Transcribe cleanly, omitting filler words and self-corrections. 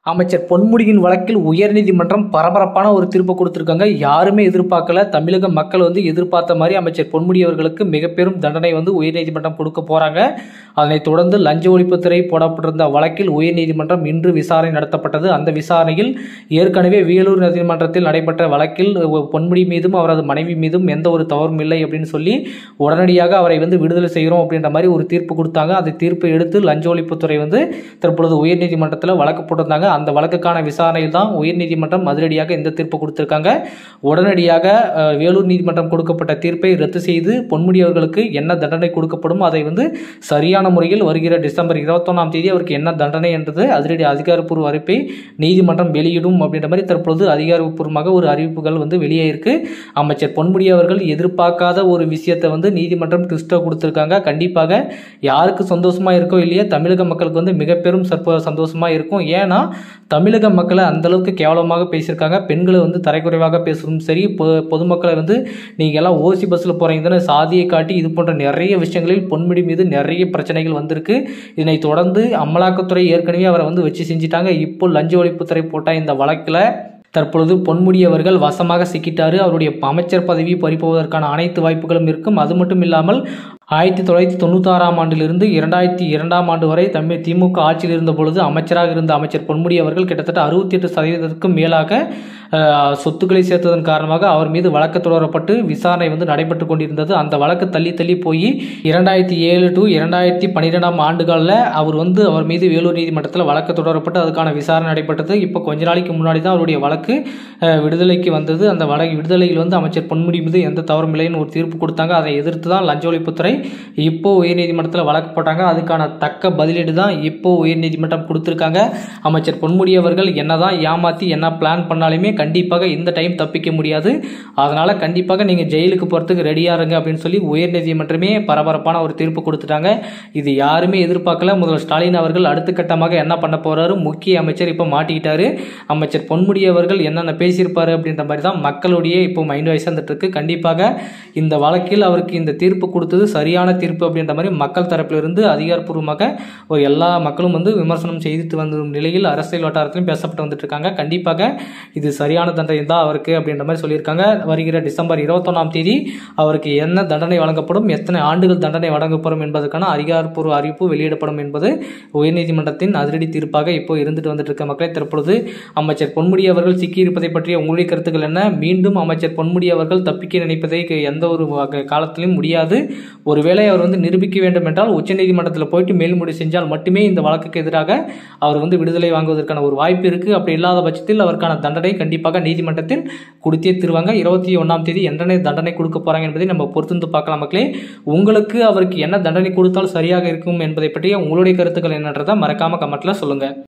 அமைச்சர் பொன்முடியின் வழக்கில் உயர்நீதிமன்றம் பரபரப்பான ஒரு தீர்ப்பு கொடுத்திருக்காங்க. யாருமே எதிர்பார்க்கல. தமிழக மக்கள் எதிர்பார்த்த மாதிரி அமைச்சர் பொன்முடி அவர்களுக்கு மிக பெரும் தண்டனை உயர்நீதிமன்றம் கொடுக்க போறாங்க. அதனைத் தொடர்ந்து லஞ்ச ஒழிப்புத்துறை போடப்பட்டிருந்த வழக்கில் உயர்நீதிமன்றம் இன்று விசாரணை நடத்தப்பட்டது. அந்த விசாரணையில் ஏற்கனவே வேலூர் நீதிமன்றத்தில் நடைபெற்ற வழக்கில் பொன்முடி மீதும் அவரது மனைவி மீதும் எந்த ஒரு தவறும் இல்லை அப்படின்னு சொல்லி உடனடியாக அவரை விடுதலை செய்கிறோம் அப்படின்ற மாதிரி ஒரு தீர்ப்பு கொடுத்தாங்க. அந்த தீர்ப்பை எடுத்து லஞ்ச ஒழிப்புத்துறை தற்பொழுது உயர்நீதிமன்றத்தில் வழக்கு போட்டிருந்தாங்க. அந்த வழக்குக்கான விசாரணையில் தான் உயர்நீதிமன்றம் அதிரடியாக இந்த தீர்ப்பு கொடுத்திருக்காங்க. உடனடியாக வேலூர் நீதிமன்றம் கொடுக்கப்பட்ட தீர்ப்பை ரத்து செய்து பொன்முடி அவர்களுக்கு என்ன தண்டனை கொடுக்கப்படும் அதை சரியான முறையில் வருகிற டிசம்பர் 21ஆம் தேதி அவருக்கு என்ன தண்டனை என்றது அதிரடி அதிகாரப்பூர்வ அறிவிப்பை நீதிமன்றம் வெளியிடும் அப்படின்ற மாதிரி தற்பொழுது அதிகாரப்பூர்வமாக ஒரு அறிவிப்புகள் வெளியே இருக்கு. அமைச்சர் பொன்முடி அவர்கள் எதிர்பார்க்காத ஒரு விஷயத்தை நீதிமன்றம் ட்விஸ்டாக கொடுத்திருக்காங்க. கண்டிப்பாக யாருக்கு சந்தோஷமா இருக்கோ இல்லையா, தமிழக மக்களுக்கு மிக பெரும் சந்தோஷமா இருக்கும். ஏன்னா தமிழக மக்களை அந்த அளவுக்கு கேவலமாக பேசியிருக்காங்க. பெண்களை தரைக்குறைவாக பேசுவதும் சரி, பொதுமக்களை நீங்க எல்லாம் ஓசி பஸ்ல போறீங்கன்னு சாதியை காட்டி இது போன்ற நிறைய விஷயங்களில் பொன்முடி மீது நிறைய பிரச்சனைகள் வந்திருக்கு. இதனை தொடர்ந்து அமலாக்கத்துறை ஏற்கனவே அவரை வச்சு செஞ்சிட்டாங்க. இப்போ லஞ்ச ஒழிப்புத்துறை போட்ட இந்த வழக்கில் தற்பொழுது பொன்முடி அவர்கள் வசமாக சிக்கிட்டாரு. அவருடைய அமைச்சர் பதவி பறிப்பதற்கான அனைத்து வாய்ப்புகளும் இருக்கும். அது மட்டும் இல்லாமல் 1996ஆம் ஆண்டிலிருந்து 2002ஆம் ஆண்டு வரை திமுக ஆட்சியில் இருந்த பொழுது அமைச்சராக இருந்த அமைச்சர் பொன்முடி அவர்கள் கிட்டத்தட்ட 68% மேலாக சொத்துக்களை சேர்த்ததன் காரணமாக அவர் மீது வழக்கு தொடரப்பட்டு விசாரணை நடைபெற்று கொண்டிருந்தது. அந்த வழக்கு தள்ளி போய் 2007 to 2012ஆம் ஆண்டுகளில் அவர் மீது வேலூர் நீதிமன்றத்தில் வழக்கு தொடரப்பட்டு அதுக்கான விசாரணை நடைபெற்றது. இப்போ கொஞ்ச நாளைக்கு முன்னாடி தான் அவருடைய வழக்கு விடுதலைக்கு வந்தது. அந்த வழக்கு விடுதலையில் அமைச்சர் பொன்முடி மீது எந்த தவறும் இல்லைன்னு ஒரு தீர்ப்பு கொடுத்தாங்க. அதை எதிர்த்து தான் லஞ்ச ஒழிப்புத்துறை இப்போ உயர்நீதிமன்றத்தில் வழக்கு போட்டாங்க. அதுக்கான தக்க பதிலீடு தான் இப்போ உயர்நீதிமன்றம் கொடுத்திருக்காங்க. அமைச்சர் பொன்முடி அவர்கள் என்னதான் ஏமாத்தி என்ன பிளான் பண்ணாலுமே கண்டிப்பாக இந்த டைம் தப்பிக்க முடியாது. அதனால கண்டிப்பாக நீங்க ஜெயிலுக்கு போறதுக்கு ரெடியா இருங்க அப்படின்னு சொல்லி உயர்நீதிமன்றமே பரபரப்பான ஒரு தீர்ப்பு கொடுத்துட்டாங்க. இது யாருமே எதிர்பார்க்கல. முதல்வர் ஸ்டாலின் அவர்கள் அடுத்த கட்டமாக என்ன பண்ண போறாரு, முக்கிய அமைச்சர் இப்ப மாட்டிக்கிட்டாரு. அமைச்சர் பொன்முடி அவர்கள் என்னென்ன பேசியிருப்பாரு அப்படின்ற மாதிரி தான் மக்களுடைய இப்போ மைண்ட் வாய்ஸ் வந்துட்டு இருக்கு. கண்டிப்பாக இந்த வழக்கில் அவருக்கு இந்த தீர்ப்பு கொடுத்தது சரியான தீர்ப்பு அப்படின்ற மாதிரி மக்கள் தரப்பிலிருந்து அதிகாரப்பூர்வமாக ஒரு எல்லா மக்களும் விமர்சனம் செய்து வந்த நிலையில் அரசியல் வட்டாரத்திலும் பேசப்பட்டு வந்துட்டு இருக்காங்க. கண்டிப்பாக இது சரியான தண்டனை தான் அவருக்கு அப்படின்ற மாதிரி சொல்லியிருக்காங்க. வருகிற டிசம்பர் 21ஆம் தேதி அவருக்கு என்ன தண்டனை வழங்கப்படும், எத்தனை ஆண்டுகள் தண்டனை வழங்கப்படும் என்பதற்கான அதிகாரப்பூர்வ அறிவிப்பு வெளியிடப்படும் என்பது உயர்நீதிமன்றத்தின் அதிரடி தீர்ப்பாக இப்போ இருந்துட்டு வந்துட்டு இருக்க மக்களை தற்பொழுது அமைச்சர் பொன்முடி அவர்கள் சிக்கியிருப்பதை பற்றிய உங்களுடைய கருத்துக்கள் என்ன? மீண்டும் அமைச்சர் பொன்முடி அவர்கள் தப்பிக்க நினைப்பதை எந்த ஒரு காலத்திலும் முடியாது. ஒருவேளை அவர் நிரூபிக்க வேண்டும் என்றால் உச்சநீதிமன்றத்தில் போயிட்டு மேல்முறை செஞ்சால் மட்டுமே இந்த வழக்குக்கு எதிராக அவர் விடுதலை வாங்குவதற்கான ஒரு வாய்ப்பு இருக்கு. அப்படி இல்லாத பட்சத்தில் அவருக்கான தண்டனை கண்டிப்பாக நீதிமன்றத்தில் கொடுத்தே தருவாங்க. 21ஆம் தேதி என்ன தண்டனை கொடுக்க போறாங்க என்பதை நம்ம பொறுத்து பார்க்கலாம் மக்களே. உங்களுக்கு அவருக்கு என்ன தண்டனை கொடுத்தால் சரியாக இருக்கும் என்பதை பற்றிய உங்களுடைய கருத்துக்கள் என்னன்றதை மறக்காம கமெண்ட்ல சொல்லுங்க.